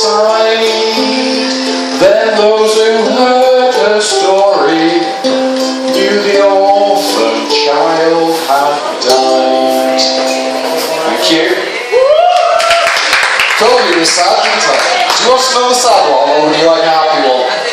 side. Then those who heard her story knew the orphan child had died. Thank you. Told you it was sad, didn't I? Do you want to know the sad one, or would you like a happy one?